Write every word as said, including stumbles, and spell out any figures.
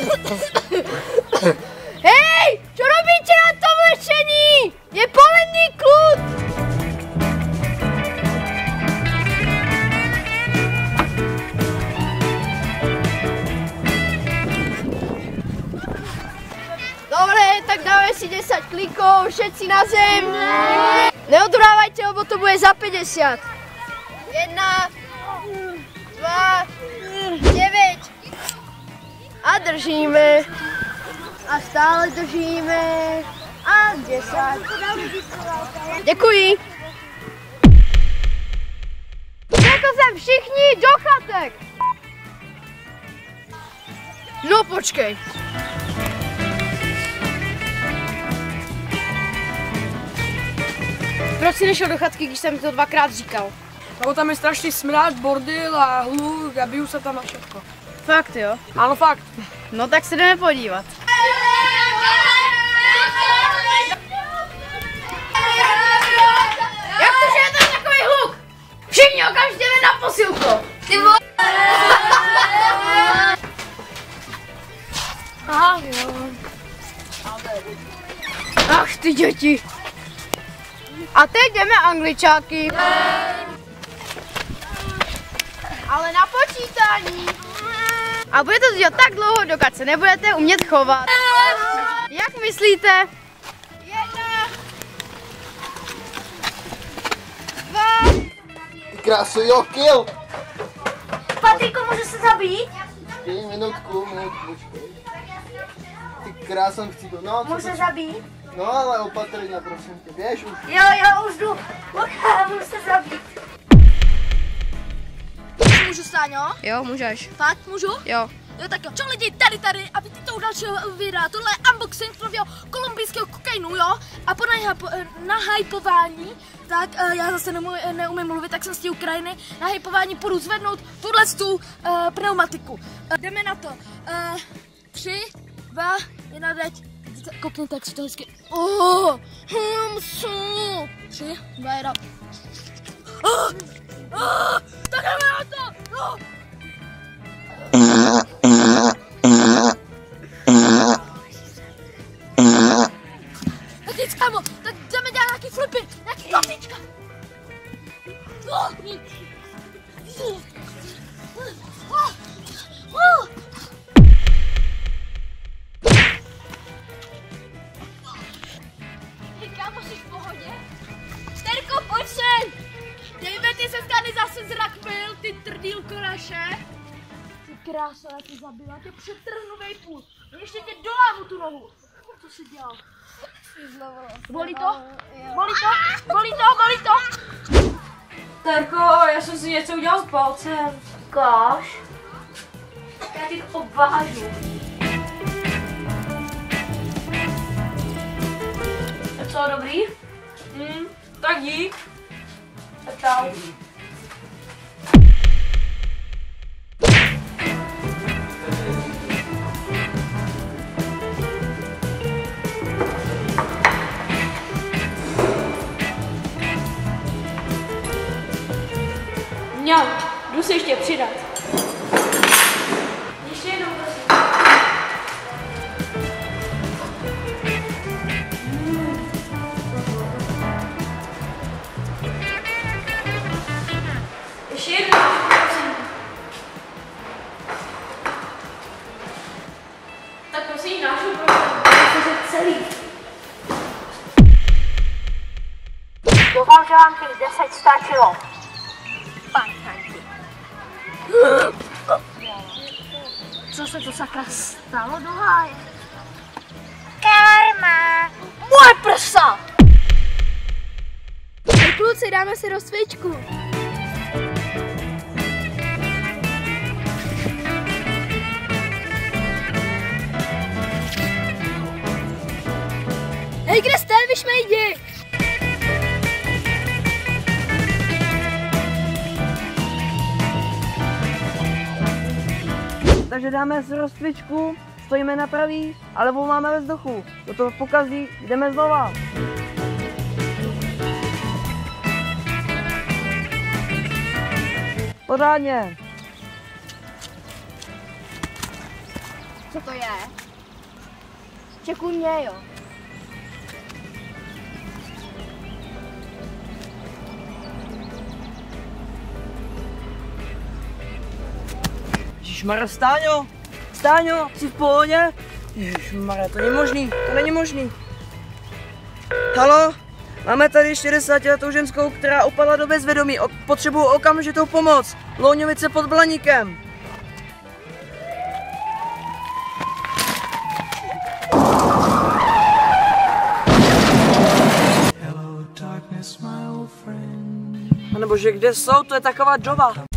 Hej, čo robíte na tom lečení? Je poledný klud! Dobre, tak dáme si desať klikov, všetci na zem. Neodvrávajte, lebo to bude za päťdesiat. Jedna, dva, deväť. A držíme. A stále držíme. A desať. Děkuji. Jako sem všichni do chatek. No počkej. Proč jsi nešel do chatky, když jsem to dvakrát říkal? No tam je strašný smrad, bordel a hluk a biju se tam na všechno. Fakt jo? Ano, fakt. No tak se jdeme podívat. Jak to, že je tam takový hluk? Všichni okamžitě jdeme na posilku. Ty vo... Aha, jo. Ach ty děti. A teď jdeme angličáky. Ale na počítání. A bude to dělat tak dlouho, dokud se nebudete umět chovat. Jak myslíte? Jedna. Dva. Ty krásu, jo, kill! Patriku, můžu se zabít? Počkej, minutku, minutku, počkej. Ty krásom chci to, no. Můžu se zabít? No ale opatrně, prosím tě, běž už. Jo, jo, už jdu. Můžu se zabít. Můžu, Stáňo? Jo, můžeš. Fakt můžu? Jo. Jo, tak jo. Čau lidi, tady, tady, a vidíte u dalšího videa. Tohle je unboxing nového kolumbijského kokainu, jo? A po nahypování, tak uh, já zase nemu, neumím mluvit, tak jsem z té Ukrajiny. Nahypování půjdu zvednout tuhle tu uh, pneumatiku. Uh, jdeme na to. Uh, tři, dva, jedna, teď. Koukněte, jak se to hezky. Oh, hm, so. Tři, dva, jedna. Oh, oh, tak jdeme na to. Oh. Tak nic, kámo, tak jdeme dělat nějaký flipy, nějaký klasička. Hej, kámo, jsi v pohodě? Terko, pojď sem! Dejme, ty se tady zase zrakpil, ty trdýlko naše. Krása, já tě zabila, já tě přetrhnu vejpůl. Ještě tě dolávu tu nohu. Co jsi dělal? Bolí to? Bolí to? Bolí to? Bolí to? Terko, já jsem si něco udělal s palcem. Ukáž. Já ti to obvážu. Tak co, dobrý? Hm, tak dík. Tak čau. Mňam, jdu se ještě přidat. Ještě jednou, prosím. Mm. Ještě jednou, prosím. Tak prosím, nášu prosím. To celý. Doufám, že vám těch deset stačilo. Co se to sakra stalo do háje? Karma! Moje prsa! Hej kluci, dáme si rozcvičku. Hej, kde jste, vy šmejdi? Takže dáme si rozcvičku, stojíme na pravý, ale levou máme ve vzduchu. Kdo to pokazí, jdeme znova. Pořádně. co to je? Čekuj mě, jo. Ježišmarja, Stáňo! Stáňo, jsi v pohodě? Ježišmarja, to není možný, to není možný. Halo? Máme tady šedesátiletou ženskou, která upadla do bezvědomí. O, potřebuju okamžitou pomoc. Louňovice pod Blaníkem. A nebo že kde jsou? To je taková doba.